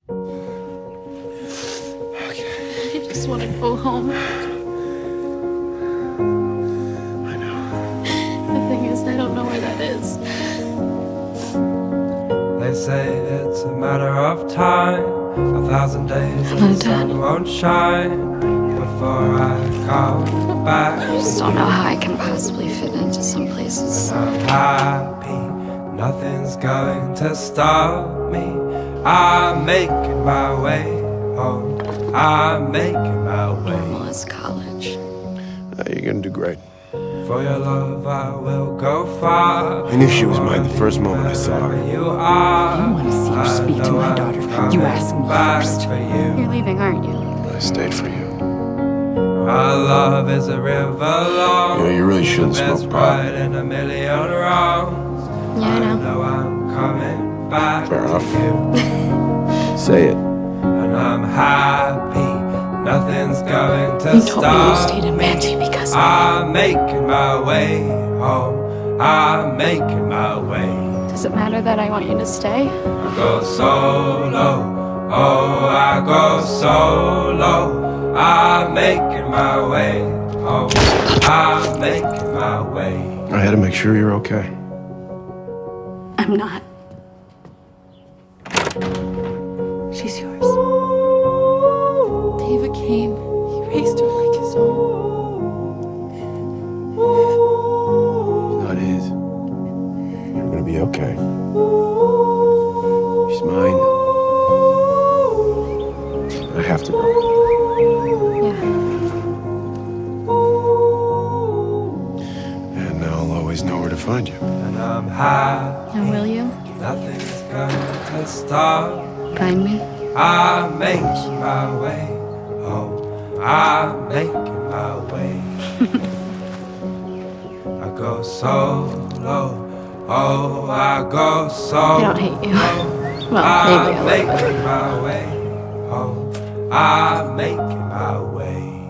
I just want to go home. I know. The thing is, I don't know where that is. They say it's a matter of time, 1,000 days and the sun won't shine before I come back. I just don't know how I can possibly fit into some places. I'm happy, nothing's going to stop me. I'm making my way home. I'm making my way. Normal is college. You're gonna do great. For your love, I will go far. I knew she was mine the first moment I saw her. You are. I want to see her speak to my daughter. You asked me first. You're leaving, aren't you? I stayed for you. Our love is a river long. You know, you really shouldn't There's smoke pot. pride in a million wrongs. Yeah, I know. know I'm coming back Fair to enough. you. Say it. And I'm happy, nothing's going to You told me you stop stayed in Banshee because I'm making my way home. I'm making my way. Does it matter that I want you to stay? I go solo, oh, I go solo. I'm making my way home. I'm making my way. I had to make sure you're okay. I'm not. She's yours. Deva came. He raised her like his own. It's not his. You're gonna be okay. She's mine. I have to go. Yeah. And I'll always know where to find you. And I'm happy, And will you nothing's going to stop. find me? I'm making my way home. I'm making my way. I go solo. Oh, I go solo. I don't hate you. Well, maybe a I'm little bit. making my way home. I'm making my way.